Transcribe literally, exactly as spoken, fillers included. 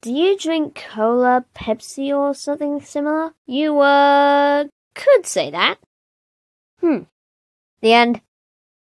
do you drink cola, Pepsi, or something similar? You, uh, could say that. Hmm. The end.